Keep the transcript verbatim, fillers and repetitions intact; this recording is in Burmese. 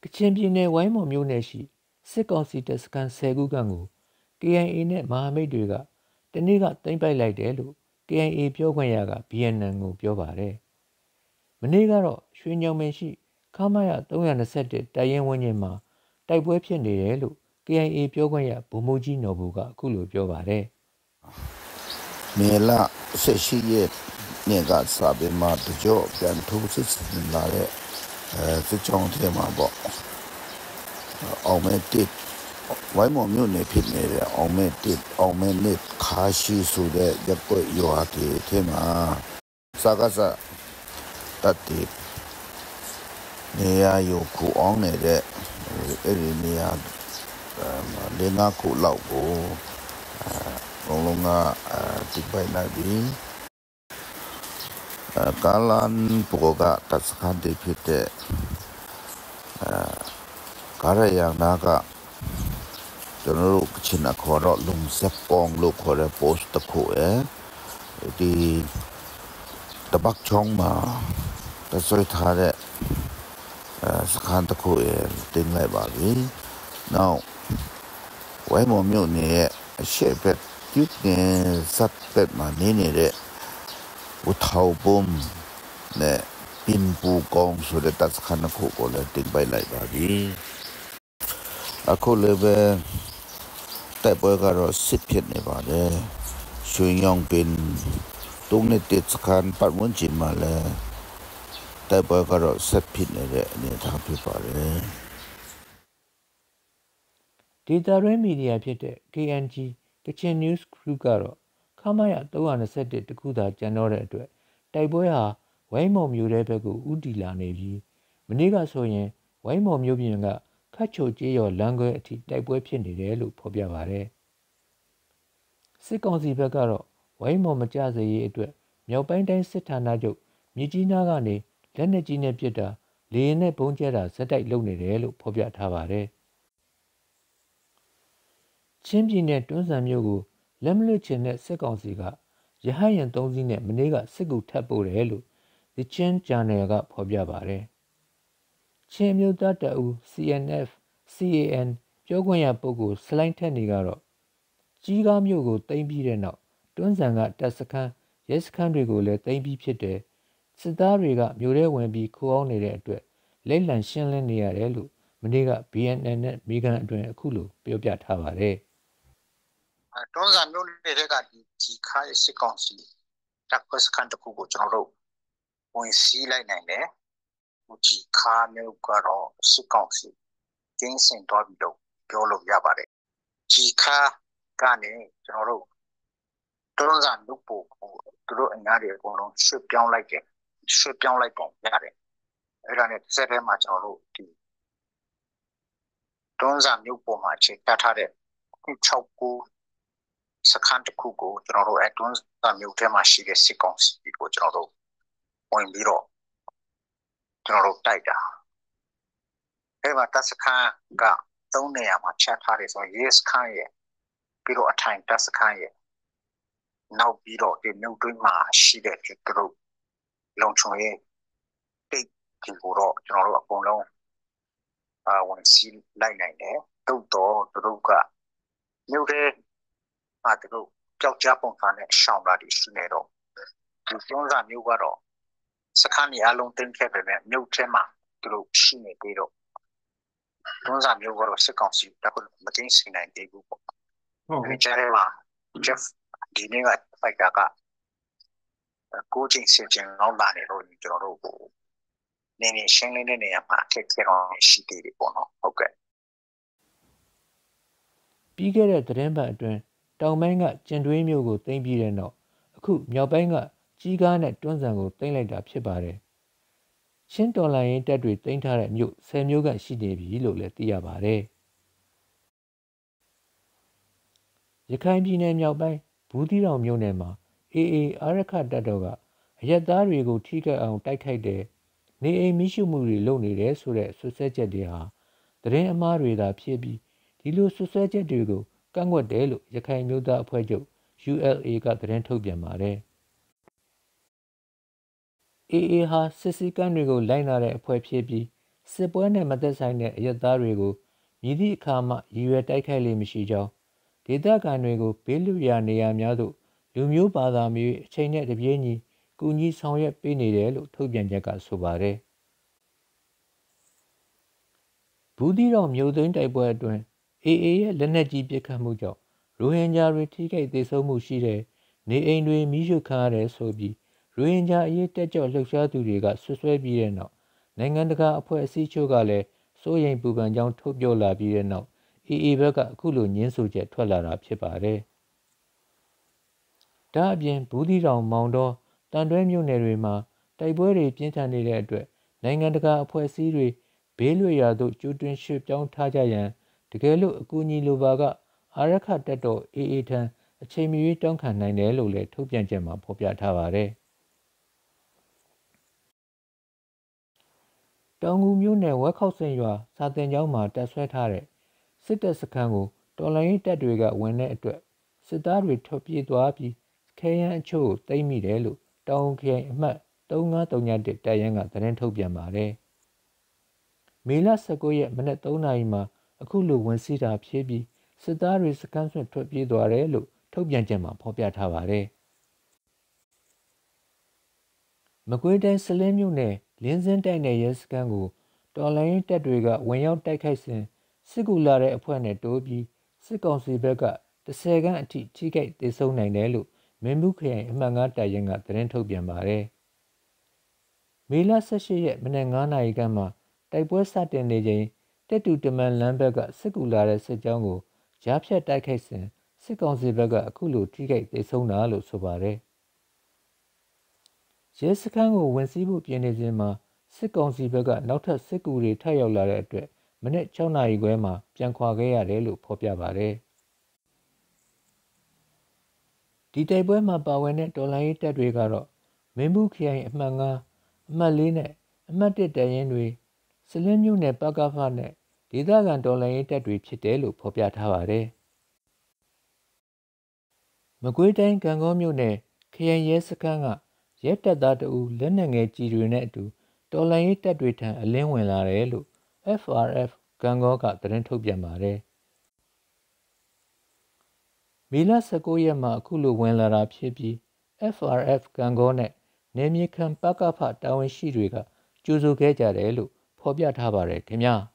ချင်ပြည်နယ်ဝိုင်းမော်မြို့နယ်ရှိစစ်ကောင်စီတပ်စခန်းဆယ်ခုခန့်ကို ကေအိုင်အေ နဲ့မဟာမိတ်တွေကတနေ့ကသိမ်းပိုက်လိုက်တယ်လို့ ကေအိုင်အေ ပြောခွင့်ရက ဘီအန်အန် ကိုပြောပါတယ်။မနေ့ကတော့ရွှေညောင်ပင်ရှိခမာရသုံး၂၁တပ်ရင်းဝန်းကျင်မှာတိုက်ပွဲဖြစ်နေတယ်လို့ ကေအိုင်အေ ပြောခွင့်ရဗိုလ်မှူးကြီးနော်ဘူကအခုလိုပြောပါတယ်။မေလဆယ်ရှစ်ရက်နေ့ကစာပေမှာတကြောပြန်ထိုးစစ်ဆင်လာတဲ့အဲစစ်ကြောင်းထဲမှာပေါ့အောင်မဲတစ်ဝိုင်းမော်မြို့နယ်ဖြစ်နေတဲ့အောင်မဲတစ်အောင်မဲနစ်ခါရှိဆိုတဲ့ရပ်ကွက်ရွာတွေထဲမှာစကားစတတိနေရာယူခုအောင်နေတဲ့အဲ့ဒီနေရာလေငါခုလောက်ကိုအဲလုံးလုံးကတိပိုင်လိုက်ပြီးကာလန်ပူကတစခန်တွေဖြစ်တဲ့ကာရယနာကကျွန်တော်တို့ချင်းအခေါ်တော့လုံစက်ပောင်းလို့ခေါ်တဲ့ post တစ်ခုအဲဒီတပတ်ချောင်းမှာတဆွေးထားတဲ့စခန်းတစ်ခုတင်လိုက်ပါပြီ။ Now ဝိုင်းမော်မြို့နယ်ရဲ့အရှေ့ဘက်ပြုတ်နေစက်ဘက်မှာနေနေတဲ့ဝထောက်ပုံနဲ့ပင်ပူကောင်းဆိုတဲ့တပ်စခန်းတစ်ခုကိုလည်းတင်ပိုက်လိုက်ပါပြီ။အခုလည်းပဲတိုက်ပွဲကတော့စစ်ဖြစ်နေပါတယ်။ရွှေညောင်ပင်တုံးနေတဲ့စခန်းပတ်ဝန်းကျင်မှာလည်းတိုက်ပွဲကတော့ဆက်ဖြစ်နေတဲ့အနေအထားဖြစ်ပါတယ်။ဒေတာရင်းမီဒီယာဖြစ်တဲ့ ကေ အန် ဂျီ Kachin News Group ကတော့ခမာရသုံး၂၁တခုသာကျန်တော့တဲ့အတွက်တိုက်ပွဲဟာဝိုင်းမော်မြို့ထဲဘက်ကိုဥတီလာနေပြီးမနေ့ကဆိုရင်ဝိုင်းမော်မြို့ပြင်ကခတ်ချိုကျေးရွာလမ်းခွဲအထိတိုက်ပွဲဖြစ်နေတယ်လို့ဖော်ပြပါတယ်။စစ်ကောင်စီဘက်ကတော့ဝိုင်းမော်မကျစေရေးအတွက်မြောက်ပိုင်းတိုင်းစစ်ဌာနချုပ်မြစ်ကြီးနားကနေလက်နက်ကြီးနဲ့ပစ်တာလေရင်နဲ့ပုံကျဲတာဇက်တိုက်လုပ်နေတယ်လို့ဖော်ပြထားပါတယ်။ချင်းပြည်နယ်တွန်းဇံမြို့ကိုလက်မလွတ်ချင်တဲ့စစ်ကောင်စီကရဟတ်ယာဉ်သုံးစီးနဲ့မနေ့ကစစ်ကူထပ်ပို့တယ်လို့ The Chin Channel ကဖော်ပြပါတယ်။ချင်းမျိုးသားတပ်ဦး စီ အန် အက်ဖ် စီ အေ အန် ပြောခွင့်ရပုဂ္ဂိုလ်စလိုင်းထက်နေကတော့ကြီးကားမြို့ကိုသိမ်းပြီးတဲ့နောက်တွန်းဇံကတပ်စခန်းရဲစခန်းတွေကိုလည်းသိမ်းပြီးဖြစ်တယ်စစ်သားတွေကမြို့ထဲဝင်ပြီးခိုးအောင်နေတဲ့အတွက်လက်လံရှင်းလင်းနေရတယ်လို့မနေ့က ဘီ အန် အန် နဲ့မိကန်အတွင်အခုလိုပြောပြထားပါတယ်။တွန်းဇံမြို့နယ်ကဒီကြီးခါစစ်ကောင်စီတပ်ဖွဲ့စခန်းတစ်ခုကိုကျွန်တော်တို့ဝင်စီးလိုက်နိုင်တယ်။ကြီးခါမြို့ကတော့စစ်ကောင်စီကျင်းစင်တော်ပြီးတော့ပြောလို့ရပါတယ်။ကြီးခါကနေကျွန်တော်တို့တွန်းဇံမြို့ပို့ကိုသူတို့အများကြီးအကုန်လုံးရွှေ့ပြောင်းလိုက်တယ်ရွှေ့ပြောင်းလိုက်ပုံရတယ်အဲ့ဒါနဲ့တစ်ဆက်တည်းမှာကျွန်တော်တို့ဒီတွန်းဇံမြို့ပေါ်မှာချိန်တတ်ထားတဲ့၆ခုစခန်းတစ်ခုကိုကျွန်တော်တို့အဲတွန်းဇံမြို့ထဲမှာရှိတဲ့စစ်ကောင်စီကိုကျွန်တော်တို့ဝင်ပြီးတော့ကျွန်တော်တို့တိုက်တာအဲ့မှာတပ်စခန်းကသုံးနေရာမှာချက်ထားတယ်ဆိုရင်ရဲစခန်းရဲ့ပြီးတော့အထိုင်တပ်စခန်းရဲ့နောက်ပြီးတော့ဒီမြို့တွင်းမှာရှိတဲ့သူတို့လုံခြုံရေးတိတ်ဒီကိုတော့ကျွန်တော်တို့အကုန်လုံးအာဝန်စီလိုက်နိုင်တယ်တုတ်တော့သူတို့ကမြို့ထဲမှာသူတို့ကြောက်ကြပုံစံနဲ့ရှောင်လာတယ်ရှိနေတော့ဒီကျွန်းစာမြို့ကတော့စခန်းကြီးအလုံးတင်ခဲ့ပေမဲ့မြို့ထဲမှာသူတို့ရှိနေသေးတော့ကျွန်းစာမြို့ကတော့စစ်ကောင်စီတပ်ကမသိစိနိုင်သေးဘူးပေါ့ဟုတ်ကဲ့ကြားထဲမှာ Jeff ဒီနေ့ကဖိုက်တာကကိုချင်းစင်ချင်းအောင်လာနေလို့ကျွန်တော်တို့ကိုနေနေရှင်းလင်းတဲ့နေရာမှာအခက်အခဲတော့ရှိသေးတယ်ပေါ့နော်ဟုတ်ကဲ့ပြီးခဲ့တဲ့သတင်းပတ်အတွင်းတောင်ပိုင်းကကျင်တွင်းမြို့ကိုသိမ်းပြီးတဲ့နောက်အခုမြောက်ပိုင်းကကြီးကားနဲ့တွန်းဇံကိုသိမ်းလိုက်တာဖြစ်ပါတယ်ချင်းတော်လိုင်းရင်တပ်တွေသိမ်းထားတဲ့မြို့ဆယ်မြို့ကရှိနေပြီလို့လည်းသိရပါတယ်ရခိုင်ပြည်နယ်မြောက်ပိုင်းဘူးသီးတောင်မြို့နယ်မှာ အေးအေး အာရခတပ်တော်ကအရက်သားတွေကိုထိခိုက်အောင်တိုက်ခိုက်တဲ့နေအိမ်မိရှုမှုတွေလုပ်နေတယ်ဆိုတဲ့ဆွဆွဲချက်တွေဟာသတင်းအမှားတွေသာဖြစ်ပြီးဒီလိုဆွဆွဲချက်တွေကိုကန့်ကွက်တယ်လို့ရခိုင်မျိုးသားအဖွဲ့ချုပ် ယူ အယ် အေ ကသတင်းထုတ်ပြန်ပါတယ်အေးအေးဟာစစ်စည်းကမ်းတွေကိုလိုက်နာတဲ့အဖွဲ့ဖြစ်ပြီးစစ်ပွဲနဲ့မသက်ဆိုင်တဲ့အရက်သားတွေကိုမြည်သည့်အခါမှရည်ရွယ်တိုက်ခိုက်လေမရှိကြောင်းဒေသခံတွေကိုဘေးလွတ်ရာနေရာများသို့လူမျိုးဘာသာမျိုးအချိန်နဲ့တပြေးညီကူညီဆောင်ရွက်ပေးနေတယ်လို့ထုတ်ပြန်ချက်ကဆိုပါတယ်ဘူးသီးတောင်မြို့သိမ်းတိုက်ပွဲအတွင်း အေးအေး ရဲ့လက်နက်ကြီးပစ်ခတ်မှုကြောင့်ရိုဟင်ဂျာတွေထိခိုက်ဒေဆုံးမှုရှိတဲ့နေအိမ်တွေမိရှုခံရတယ်ဆိုပြီးရိုဟင်ဂျာအရေးတက်ကြွလှုပ်ရှားသူတွေကဆွဆွဲပြီးတဲ့နောက်နိုင်ငံတကာအဖွဲ့အစည်းချို့ကလည်းစိုးရိမ်ပူပန်ကြောင်းထုတ်ပြောလာပြီးတဲ့နောက်အေးအေးဘက်ကအခုလိုညှင်းဆိုချက်ထွက်လာတာဖြစ်ပါတယ်။ဒါအပြင်ဘူးသီးတောင်မောင်တော်တန်တွဲမြို့နယ်တွေမှာတိုက်ပွဲတွေပြင်းထန်နေတဲ့အတွက်နိုင်ငံတကာအဖွဲ့အစည်းတွေဘေးလွတ်ရာသို့ကြိုတင်ရွှေ့ပြောင်းထားကြရန်တကယ်လို့အကူအညီလိုပါကအာရခတပ်တော်အေးအေးထံအချိန်မရွေးတောင်းခံနိုင်တယ်လို့လည်းထုတ်ပြန်ချက်မှာဖော်ပြထားပါတယ်။တောင်ငူမြို့နယ်ဝက်ခောက်စင်ရွာစာတင်ကျောင်းမှာတပ်ဆွဲထားတဲ့စစ်တပ်စခန်းကိုတော်လှန်ရေးတပ်တွေကဝင်တဲ့အတွက်စစ်သားတွေထွက်ပြေးသွားပြီးခဲယမ်းအချို့ကိုသိမ်းမိတယ်လို့တောင်ခရိုင်အမှတ်သုံးငါးသုံးတစ်တပ်ရင်းကသတင်းထုတ်ပြန်ပါတယ်။မေလ၁၉ရက်မနက်သုံးနာရီမှာအခုလိုဝင်စီးတာဖြစ်ပြီးစစ်သားတွေစခန်းဆွန့်ထွက်ပြေးသွားတယ်လို့ထုတ်ပြန်ချက်မှာဖော်ပြထားပါတယ်။မကွေးတိုင်းစလင်းမြို့နယ်လင်းစင်းတိုက်နယ်ရဲစခန်းကိုတော်လှန်ရေးတပ်တွေကဝင်ရောက်တိုက်ခိုက်စဉ်စစ်ကူလာတဲ့အဖွဲ့နဲ့တိုးပြီးစစ်ကောင်စီဘက်ကတစ်ဆယ်ခန့်အထိထိခိုက်ဒေဆုံးနိုင်တယ်လို့မင်းဘူးခရိုင်အမှတ်ငါးတပ်ရင်းကသတင်းထုတ်ပြန်ပါတယ်။မေလ၁၈ရက်မနက်ငါးနာရီခန့်မှာတိုက်ပွဲစတင်နေချိန်တက်တူတမန်လမ်းဘက်ကစစ်ကူလာတဲ့စစ်ကြောင်းကိုကြားဖြတ်တိုက်ခိုက်စဉ်စစ်ကောင်စီဘက်ကအခုလိုထိခိုက်ဒေဆုံးတာလို့ဆိုပါတယ်။ရဲစခန်းကိုဝင်စီးဖို့ပြင်နေစဉ်မှာစစ်ကောင်စီဘက်ကနောက်ထပ်စစ်ကူတွေထပ်ရောက်လာတဲ့အတွက်မနက်၆နာရီခွဲမှာပြန်ခွာခဲ့ရတယ်လို့ဖော်ပြပါတယ်။ဒီတိုက်ပွဲမှာပါဝင်တဲ့တော်လှန်ရေးတပ်တွေကတော့မင်းဘူးခရိုင်အမှတ်ငါးအမှတ်လေးနဲ့အမှတ်တစ်တပ်ရင်းတွေစလင်းမြို့နယ်ပကဖနဲ့ဒေသခံတော်လှန်ရေးတပ်တွေဖြစ်တယ်လို့ဖော်ပြထားပါတယ်။မကွေးတိုင်းကံကောမြို့နယ်ခရိုင်ရဲစခန်းကရဲတပ်သားတအူလက်နက်ငယ်ကြီးတွေနဲ့အတူတော်လှန်ရေးတပ်တွေထံအလင်းဝင်လာတယ်လို့ အက်ဖ် အာರ್ အက်ဖ် ကံကောကသတင်းထုတ်ပြန်ပါတယ်။မေလ၁၉ရက်မှာအခုလိုဝင်လာတာဖြစ်ပြီး အက်ဖ် အာร์ အက်ဖ် ကံကောနဲ့နယ်မြေခံပကဖတာဝန်ရှိတွေကကြိုဆိုခဲ့ကြတယ်လို့ဖော်ပြထားပါတယ်ခင်ဗျာ။